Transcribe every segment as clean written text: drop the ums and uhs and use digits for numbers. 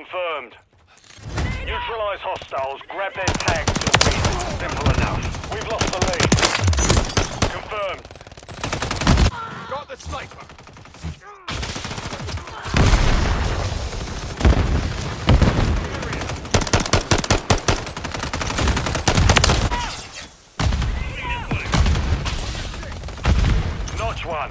confirmed. Neutralize hostiles, grab their tags to win. Simple enough. We've lost the lead. Confirmed. Got the sniper. Notch one.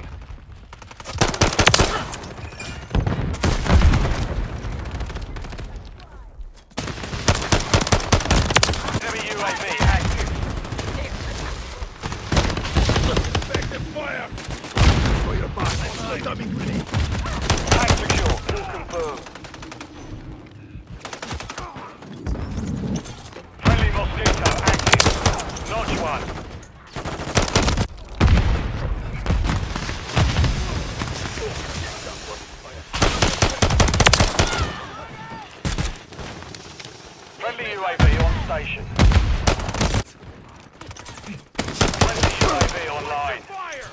Enemy UAV active. Effective fire. For your back. Dummy grenade. Tag secure. Kill confirmed. Friendly Mosquito active. Notch one. Friendly UAV on station. Friendly UAV online. Fire.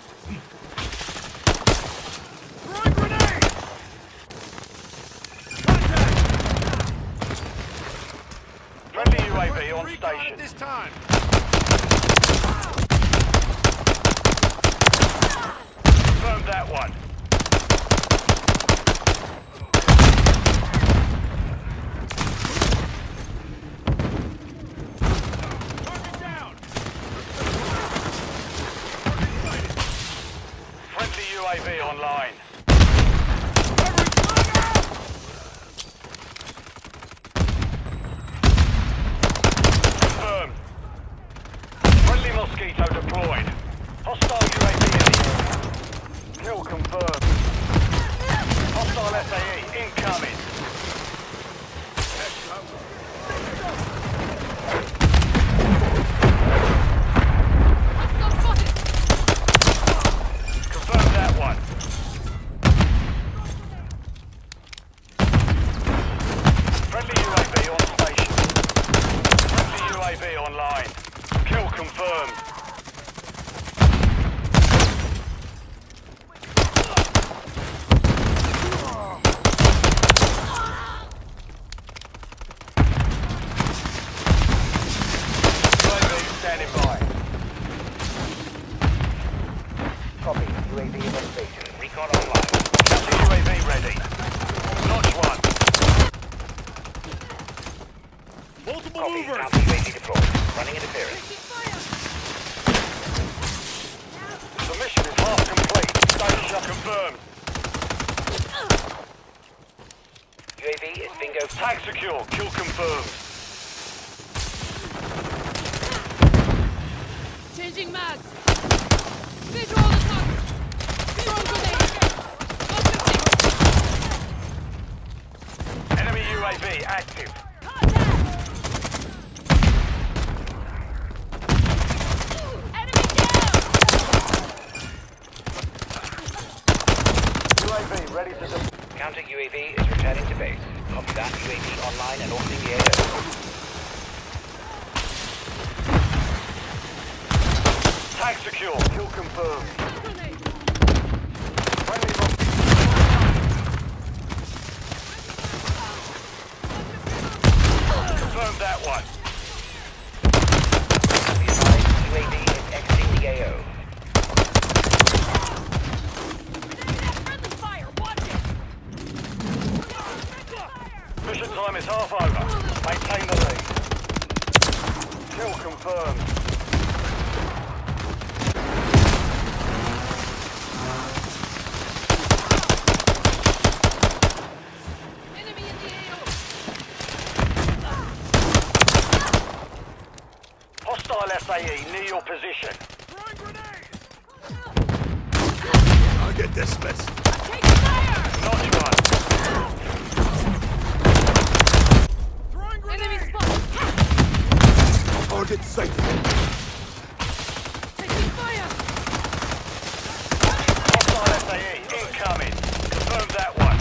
Throwing grenade. Contact. Friendly UAV on Recon station. at this time. Confirmed that one. Target down. Friendly UAV online. Confirmed. Friendly Mosquito deployed. Hostile UAV in the area. Kill confirmed. Hostile SAE incoming. Confirmed that one. Friendly UAV on station. Friendly UAV online. Kill confirmed. UAV standing by. Copy. UAV in station. Recon online. Counter UAV ready. Notch one. Multiple Copy. movers. Counter UAV deployed. Running interference. The mission is half complete. Station confirmed. UAV is bingo. Tag secure. Kill confirmed. Changing mags. Visual attack. Throwing grenade. Enemy UAV active. Enemy down. UAV ready to deploy. Counter UAV is returning to base. Copy that. UAV online and orbiting the AO. Tag secure. Kill confirmed. Grenade. Friendly Mosquito. Confirmed that one. Be advised, UAV is exiting the AO. Friendly fire. Watch it. Mission time is half over. Maintain the lead. Kill confirmed. Enemy in the AO. Hostile SAE near your position. Throwing grenade. I'll get this mess. Take fire. Notch one. Throwing Enemy grenade. spot. Target sighted. Taking fire. Hostile SAE incoming. Confirmed that one.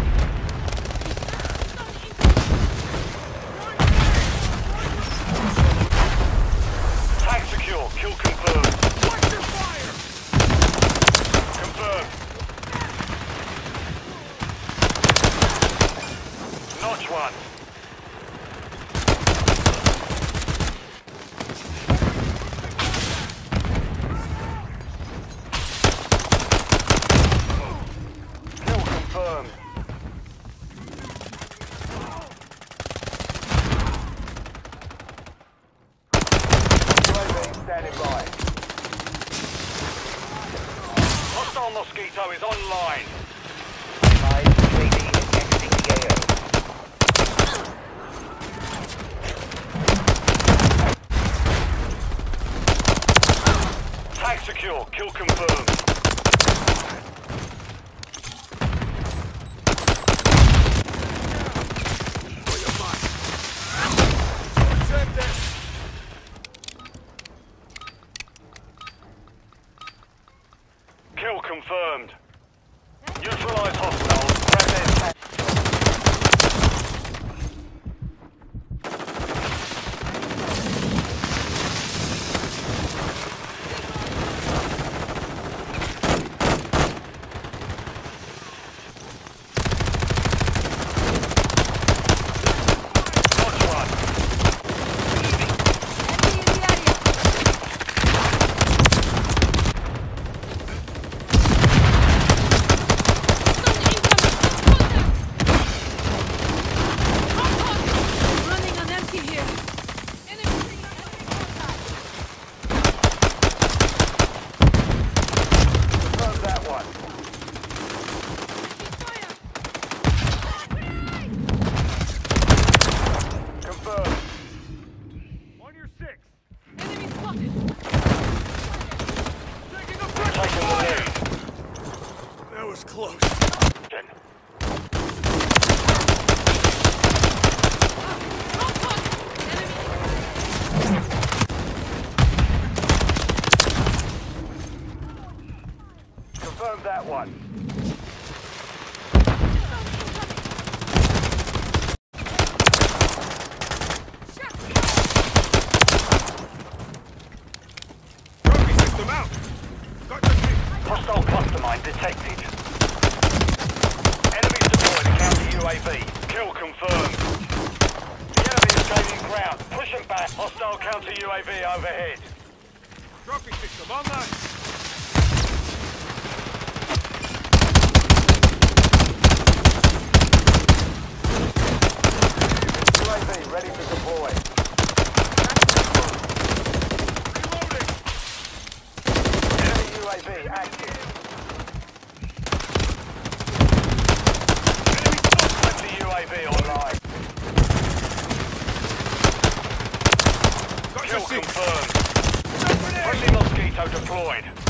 Tag secure. Kill confirmed. Watch your fire. Confirmed. Notch one. Mosquito is online. Advise UAV is exiting the AO. Tag secure. Kill confirmed. For your mark. Check that. Kill confirmed. Neutralize hostiles. Grab their tags. Watch one. Enemy in the area. Running on empty here. Enemy contact. Confirm that one. Confirmed. On your six. Enemy spotted. Taking a We're taking the lead. That was close. Confirm that one. Trophy system out. Got the key. Hostile cluster mine detected. Enemies deployed a counter UAV. Kill confirmed. The enemy is gaining ground. Push them back. Hostile counter UAV overhead. Trophy system online. UAV ready to deploy. Reloading. Enemy UAV active. Friendly UAV online. Got Kill your six. confirmed. Friendly Mosquito deployed.